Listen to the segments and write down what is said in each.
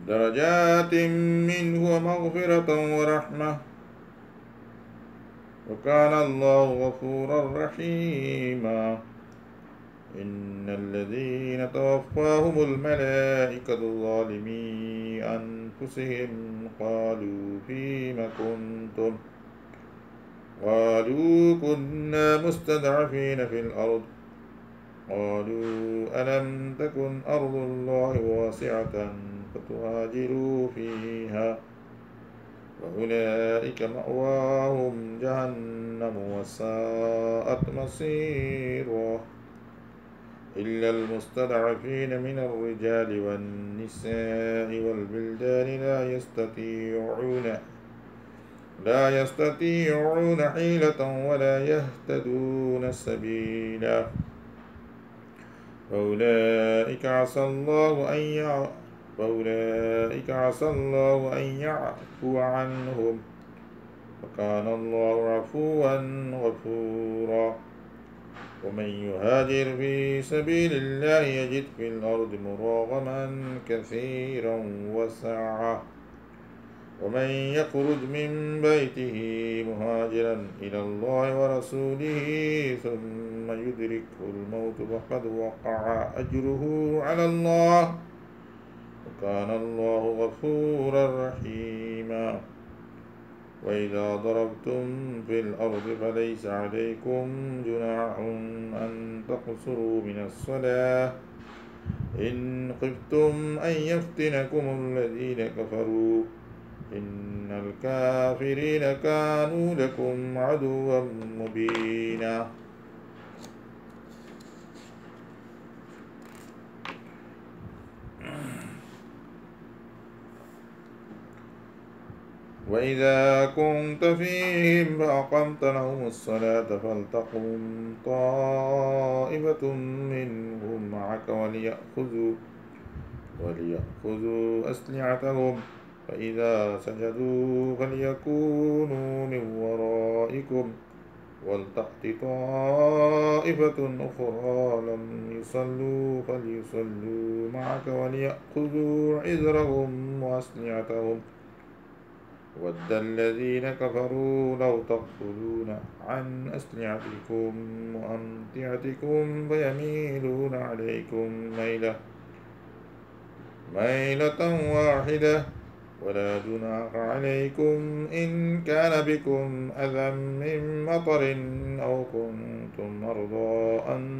درجات منه ومغفرة ورحمة، وكان الله غفورا رحيما. إن الذين توفاهم الملائكة ظالمي أنفسهم قالوا فيم كنتم، قالوا كنا مستضعفين في الأرض، قالوا ألم تكن أرض الله واسعة فتهاجروا فيها، فأولئك مأواهم جهنم وساءت مصيرا، إلا المستضعفين من الرجال والنساء والبلدان لا يستطيعون حيلة ولا يهتدون سبيلا، فأولئك عسى الله أن يعفو عنهم، وكان الله عفوا غفورا. ومن يهاجر في سبيل الله يجد في الأرض مراغما كثيرا وسعة، ومن يخرج من بيته مهاجرا إلى الله ورسوله ثم يدركه الموت فقد وقع أجره على الله، وكان الله غفورا رحيما. وإذا ضربتم في الأرض فليس عليكم جناح أن تقصروا من الصلاة إن خفتم أن يفتنكم الذين كفروا، إن الكافرين كانوا لكم عدوا مبينا. وإذا كنت فيهم فأقمت لهم الصلاة فلتقم طائفة منهم معك وليأخذوا أسلحتهم، فإذا سجدوا فليكونوا من ورائكم ولتأت طائفة أخرى لم يصلوا فليصلوا معك وليأخذوا حذرهم وأسلحتهم، ود الذين كفروا لو تغفلون عن أسلحتكم وأمتعتكم فيميلون عليكم ميلة واحدة، ولا جناح عليكم إن كان بكم أذى من مطر أو كنتم مرضى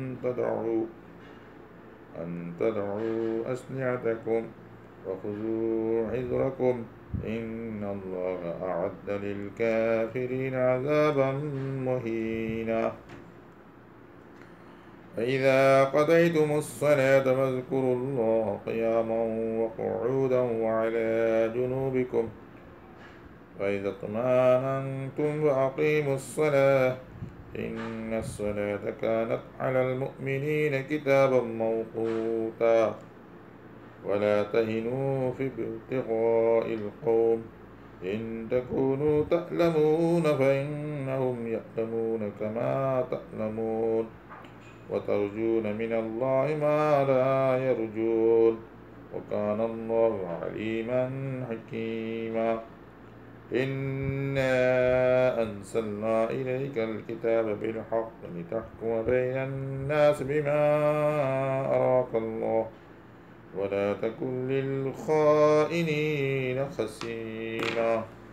أن تدعوا أسلحتكم وخذوا حذركم، إن الله أعد للكافرين عذابا مهينا. فإذا قضيتم الصلاة فاذكروا الله قياما وقعودا وعلى جنوبكم، فإذا اطمأننتم فأقيموا الصلاة، إن الصلاة كانت على المؤمنين كتابا موقوتا. ولا تهنوا في ابتغاء القوم، إن تكونوا تألمون فإنهم يألمون كما تألمون، وترجون من الله ما لا يرجون، وكان الله عليما حكيما. إنا أنزلنا إليك الكتاب بالحق لتحكم بين الناس بما أراك الله، ولا تكن للخائنين خصيما.